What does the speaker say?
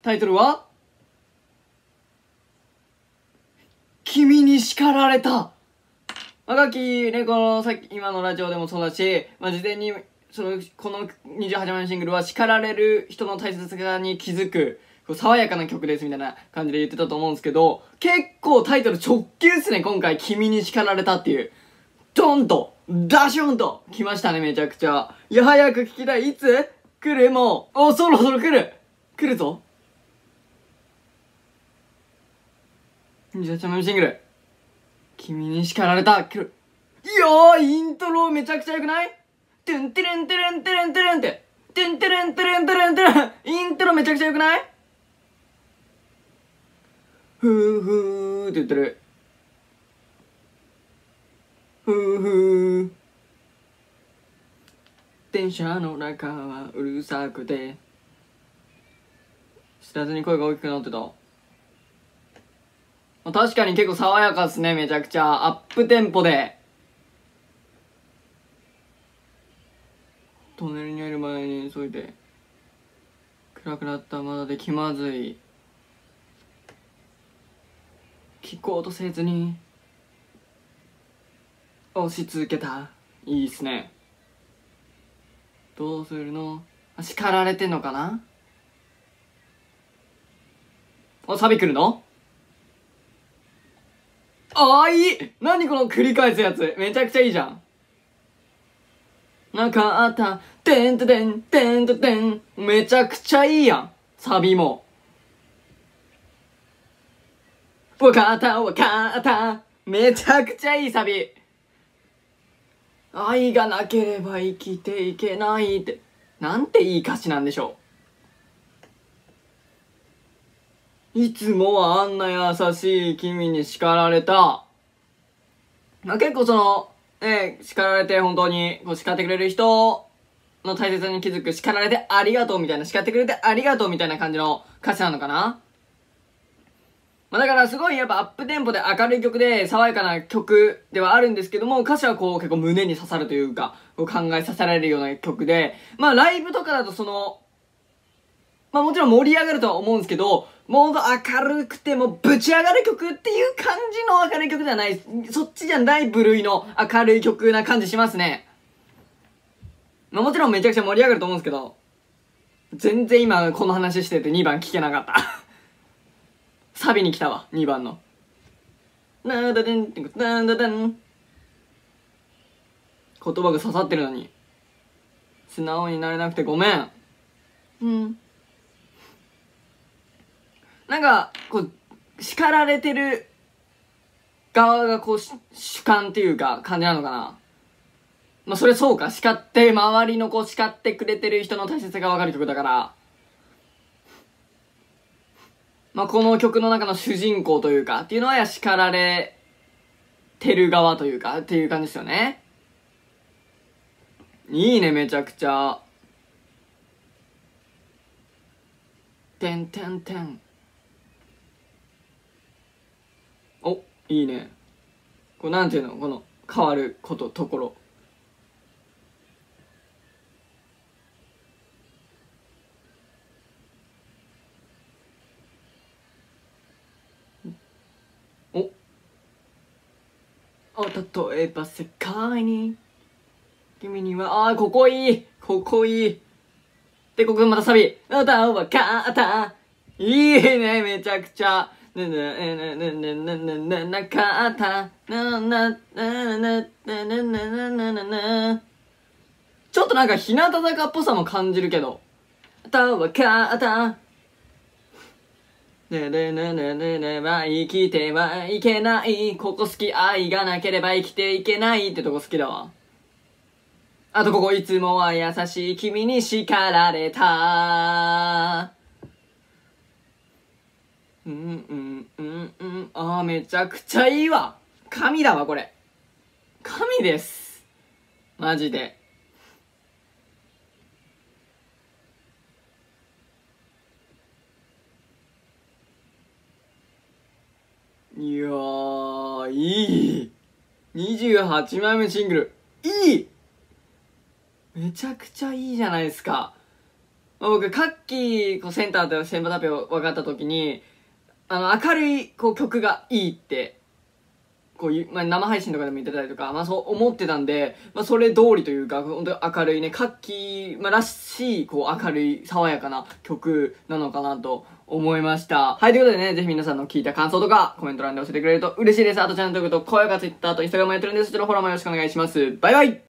タイトルは君に叱られた。ガキね、このさっき今のラジオでもそうだし、事前にこの28枚のシングルは叱られる人の大切さに気づく爽やかな曲ですみたいな感じで言ってたと思うんですけど、結構タイトル直球っすね。今回君に叱られたっていうドンとダションと来ましたね。めちゃくちゃいや、早く聞きたい。いつ来る？もうそろそろ来るぞ。28枚のシングル君に叱られた来る。いやー、イントロめちゃくちゃ良くない？トゥンテレンテレンテレンテレンってトゥンテレンテレンテレンテレン、イントロめちゃくちゃ良くない？ふーふーって言ってる。ふーふー。電車の中はうるさくて知らずに声が大きくなってた。確かに結構爽やかっすね。めちゃくちゃアップテンポで。トンネルに入る前に急いで暗くなったまだで気まずい。聞こうとせずに押し続けた。いいっすね。どうするの？叱られてんのかな？サビ来るの？いい！何この繰り返すやつ。めちゃくちゃいいじゃん。なかった、てんててん、てんててん。めちゃくちゃいいやん。サビも。わかったわかった。めちゃくちゃいいサビ。愛がなければ生きていけないって。なんていい歌詞なんでしょう。いつもはあんな優しい君に叱られた。結構叱られて本当に叱ってくれる人の大切さに気づく、叱られてありがとうみたいな、叱ってくれてありがとうみたいな感じの歌詞なのかな。だからすごいやっぱアップテンポで明るい曲で爽やかな曲ではあるんですけども、歌詞は結構胸に刺さるというか、考えさせられるような曲で、ライブとかだともちろん盛り上がるとは思うんですけど、もう明るくてもぶち上がる曲っていう感じの明るい曲ではない、そっちじゃない部類の明るい曲な感じしますね。もちろんめちゃくちゃ盛り上がると思うんですけど、全然今この話してて2番聞けなかったサビに来たわ、2番のなだでんってなんだだん、言葉が刺さってるのに素直になれなくてごめん。なんか叱られてる側が主観っていうか感じなのかな。それそうか、叱って周りの叱ってくれてる人の大切さが分かる曲だから、この曲の中の主人公というかっていうのは叱られてる側というかっていう感じですよね。いいね、めちゃくちゃ。てんてんてん。お、いいね。なんていうの、この変わるところ。例えば世界に君にはここいいで、ここまたサビあたわかったいいね、めちゃくちゃなかったちょっとなんか日向坂っぽさも感じるけど、あたわかったねねねねねねは生きてはいけない。ここ好き。愛がなければ生きていけないってとこ好きだわ。あとここいつもは優しい君に叱られた。めちゃくちゃいいわ。神だわこれ。神です。マジで。いやー、いい。28枚目シングル。いい。めちゃくちゃいいじゃないですか。 僕、カッキー、センターと先発発表分かった時に、明るい、曲がいいって、生配信とかでも言ってたりとか、そう思ってたんで、それ通りというか、本当に明るいね、カッキー、らしい、明るい、爽やかな曲なのかなと思いました。はい、ということでね、ぜひ皆さんの聞いた感想とか、コメント欄で教えてくれると嬉しいです。あとチャンネル登録と、高評価、Twitter と Instagram もやってるんで、そちらのフォローもよろしくお願いします。バイバイ。